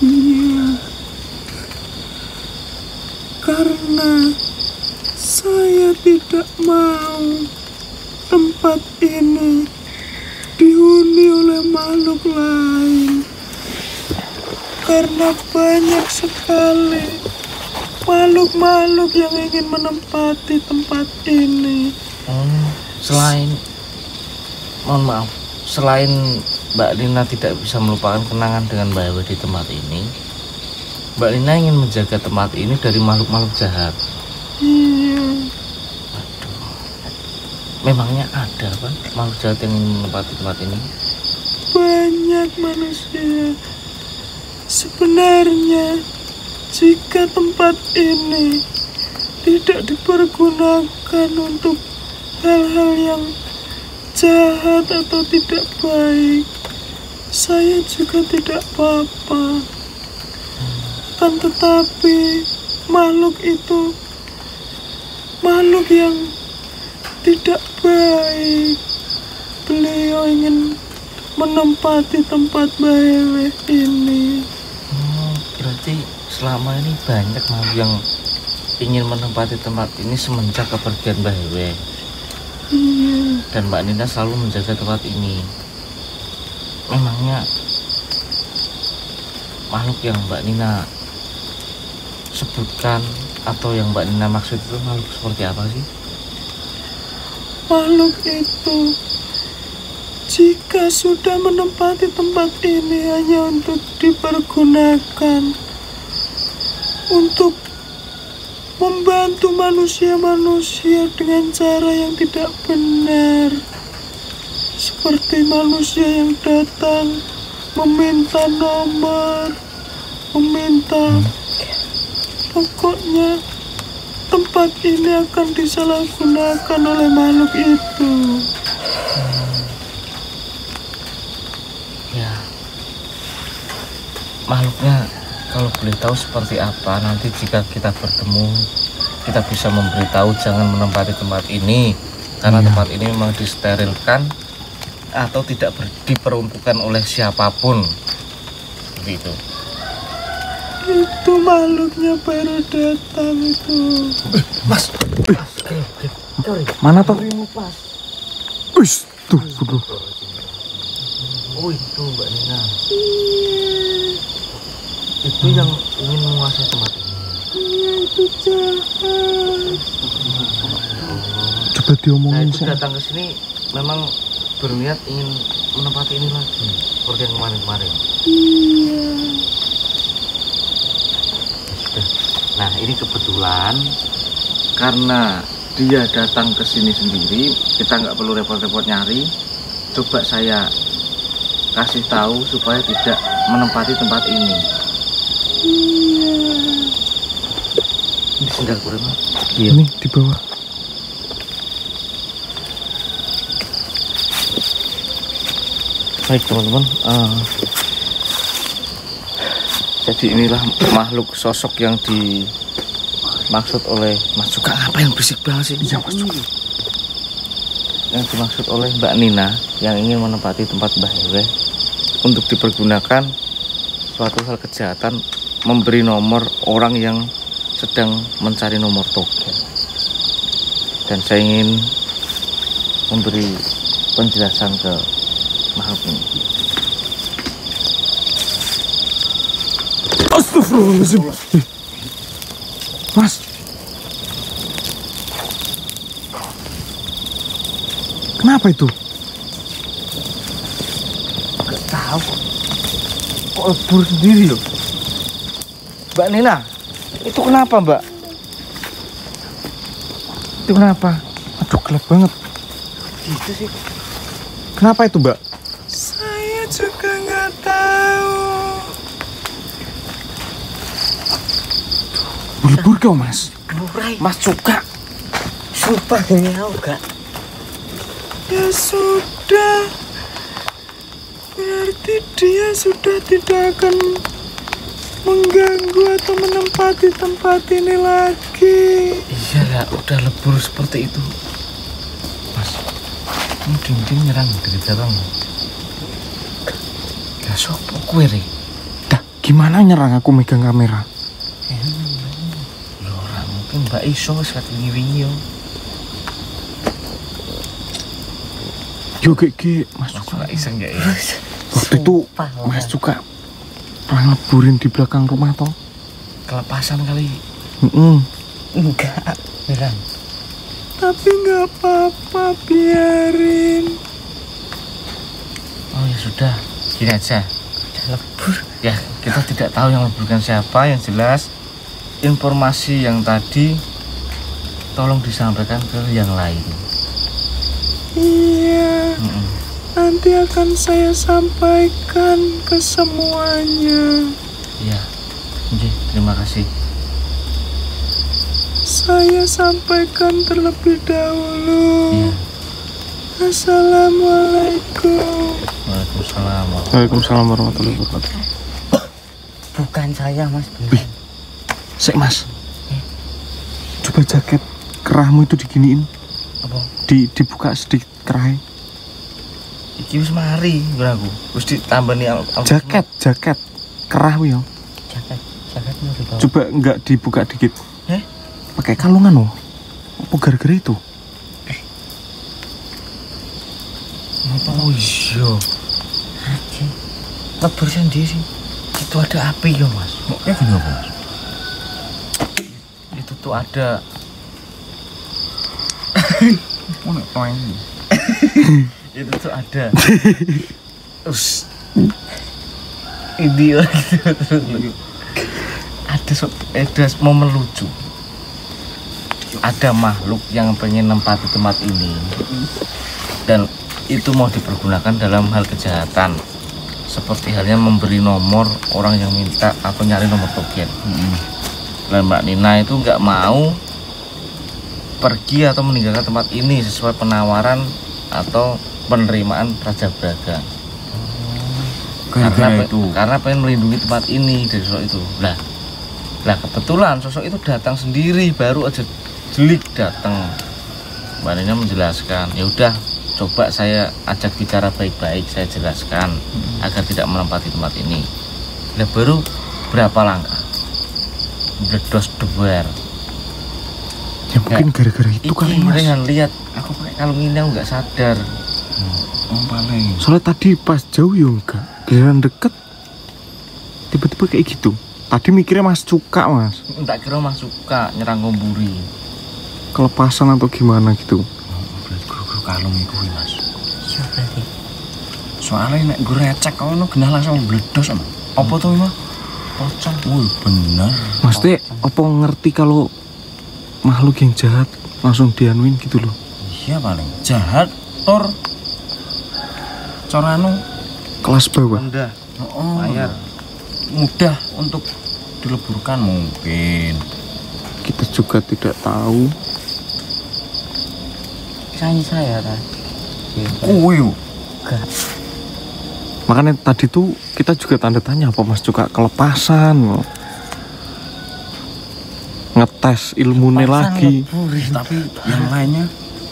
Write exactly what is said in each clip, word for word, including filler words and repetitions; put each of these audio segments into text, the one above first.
Iya. Karena saya tidak mau tempat ini dihuni oleh makhluk lain. Karena banyak sekali makhluk-makhluk yang ingin menempati tempat ini. Hmm, selain, mohon maaf, selain Mbak Lina tidak bisa melupakan kenangan dengan Mbak Ewe di tempat ini, Mbak Lina ingin menjaga tempat ini dari makhluk-makhluk jahat. Iya. Aduh, memangnya ada kan makhluk jahat yang ingin menempati tempat ini? Banyak manusia. Sebenarnya jika tempat ini tidak dipergunakan untuk hal-hal yang jahat atau tidak baik, saya juga tidak apa-apa. Kan tetapi makhluk itu makhluk yang tidak baik. Beliau ingin menempati tempat Mbak ini. Hmm, berarti selama ini banyak makhluk yang ingin menempati tempat ini semenjak kepergian Mbak Ewe. Iya. Dan Mbak Nina selalu menjaga tempat ini. Memangnya makhluk yang Mbak Nina sebutkan atau yang Mbak Nina maksud itu makhluk seperti apa sih? Makhluk itu jika sudah menempati tempat ini hanya untuk dipergunakan untuk membantu manusia-manusia dengan cara yang tidak benar, seperti manusia yang datang meminta nomor, meminta, pokoknya tempat ini akan disalahgunakan oleh makhluk itu. Ya, makhluknya kalau boleh tahu seperti apa, nanti jika kita bertemu kita bisa memberitahu jangan menempati tempat ini, karena Iya. tempat ini memang disterilkan atau tidak ber- diperuntukkan oleh siapapun, seperti itu. Itu makhluknya baru datang itu. Mas, Mana toh? pas. Wis, tuh, bro. Oh itu Mbak Nina, Iya, itu yang ingin menguasai tempat ini. iya itu jahat. Coba Nah diomongin itu sih. datang ke sini memang berniat ingin menempati ini lagi seperti yang kemarin-kemarin. Iya. Ya sudah. Nah ini kebetulan karena dia datang ke sini sendiri, kita nggak perlu repot-repot nyari. Coba saya kasih tahu supaya tidak menempati tempat ini. Iya. Ini sendal kurang. Ini di bawah. Baik teman-teman, uh, jadi inilah makhluk sosok yang dimaksud oleh Mas Cuka. Apa yang berisik banget sih? Iya, Mas Cuka. Yang dimaksud oleh Mbak Nina yang ingin menempati tempat Mbak Ewe untuk dipergunakan suatu hal kejahatan, memberi nomor orang yang sedang mencari nomor token. Dan saya ingin memberi penjelasan ke makhluk ini. Astagfirullahaladzim. Eh, Mas. Kenapa itu? Gak tahu kok lebur sendiri loh. Mbak Nina, itu kenapa Mbak? Itu kenapa? Aduh, gelap banget. Gitu sih. Kenapa itu, Mbak? Saya juga nggak tahu. Lebur kau, Mas. Murai. Mas Cuka. Sumpah gak tahu gak? Ya sudah. Berarti dia sudah tidak akan mengganggu atau menempati tempat ini lagi. Iya lah, udah lebur seperti itu. Mas, ini dinding nyerang dari belakang. Gak sopo kue re. Dah, Gimana nyerang aku megang kamera? Lho ora mungkin Mbak iso wis kat wingi-wingi yo. Yo gek Mas Cuka. Suka iseng ya. Waktu itu Mas Cuka pernah ngeburin di belakang rumah toh. Kelepasan kali. Heeh. Enggak, beneran. Tapi nggak apa-apa, biarin. Oh ya sudah, gini aja. Udah lebur. Ya, kita tidak tahu yang leburkan siapa, yang jelas informasi yang tadi tolong disampaikan ke yang lain. Iya, Mm-mm. nanti akan saya sampaikan ke semuanya. Iya. Oke, terima kasih. Saya sampaikan terlebih dahulu. Iya. Assalamualaikum. Waalaikumsalam. Waalaikumsalam warahmatullahi wabarakatuh. Bukan saya, Mas. Beneran. Sek Mas. Coba jaket kerahmu itu diginiin. Apa? Di dibuka sedikit kerahnya. Iki wis mari aku. Wis ditambani al- al- Jaket, jaket kerah yo. Jaket, jaket mau dibawa. Coba enggak dibuka dikit. Eh? Pakai kalungan loh. Apa gara-gara itu? Oh iya. Aja. Lebur sendiri. Itu ada api ya, Mas. Ya kenapa, Mas? Itu tuh ada itu tuh ada us ini orang gitu terus ada so, ada momen lucu, ada makhluk yang pengen nempati tempat ini dan itu mau dipergunakan dalam hal kejahatan seperti halnya memberi nomor orang yang minta atau nyari nomor token. Dan Mbak Nina itu nggak mau pergi atau meninggalkan tempat ini sesuai penawaran atau penerimaan Raja Braga. Karena itu karena pengen melindungi tempat ini dari sosok itu. Lah, lah kebetulan sosok itu datang sendiri, baru aja jelik datang. Mbak Nina menjelaskan, ya udah coba saya ajak bicara baik-baik, saya jelaskan hmm. agar tidak menempati tempat ini. Lah baru berapa langkah bledos dewer. Ya mungkin gara-gara itu kali Mas. Dengan lihat aku pakai kalung ini aku nggak sadar. Oh, paling. Soalnya tadi pas jauh ya enggak, giliran deket tiba-tiba kayak gitu. Tadi mikirnya Mas Cuka Mas. Tak kira Mas Cuka nyerang Ngomburi. Kelepasan atau gimana gitu. Berarti guru-guru kalung itu Mas. Iya berarti. Soalnya nek gue recek kau nu genah langsung bledos sama. Apa tuh Mas? Pocong. Wih bener. Maksudnya apa ngerti kalau makhluk yang jahat langsung dianuin gitu loh. Iya paling jahat tor coranu Kelas bawah. Rendah. oh, Layar. mudah untuk dileburkan mungkin. Kita juga tidak tahu. Saya saya tadi. Kuwi Enggak. Makanya tadi tuh kita juga tanda tanya apa Mas Cuka kelepasan. Ngetes ilmunya lagi. tapi yang lainnya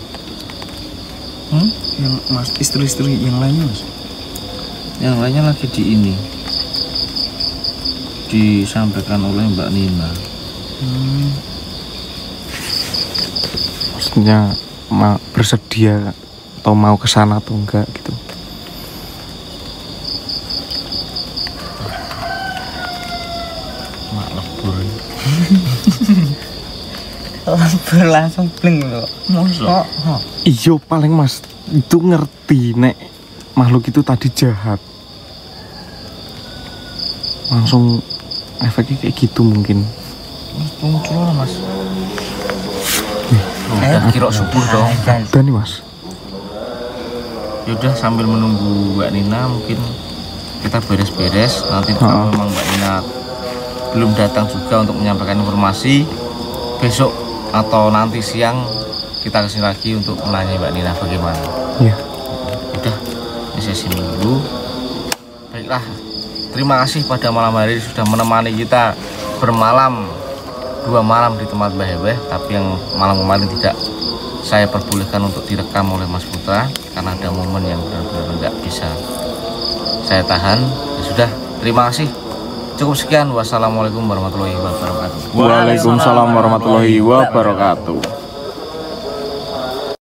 hmm? yang Mas istri-istri yang lainnya Mas. Yang lainnya lagi di ini disampaikan oleh Mbak Nina. Hmm. Maksudnya mau bersedia atau mau ke sana atau enggak gitu. Mak lebur. Lebur langsung bling loh. Masa? Oh, Iyo paling Mas itu ngerti nek makhluk itu tadi jahat. Langsung efeknya kayak gitu mungkin. Muncul lah Mas. Eh, Udah kira subuh dong. Dan nih Mas. Yaudah sambil menunggu Mbak Nina mungkin kita beres-beres. Nanti kalau memang Mbak Nina belum datang juga untuk menyampaikan informasi, besok atau nanti siang kita kesini lagi untuk menanya Mbak Nina bagaimana. Iya. Udah, ini sesi dulu. Baiklah, terima kasih pada malam hari ini sudah menemani kita bermalam dua malam di tempat Mbah Heweh. Tapi yang malam kemarin tidak saya perbolehkan untuk direkam oleh Mas Putra karena ada momen yang benar-benar nggak bisa saya tahan. Ya sudah, terima kasih. Cukup sekian, wassalamualaikum warahmatullahi wabarakatuh. Waalaikumsalam warahmatullahi wabarakatuh.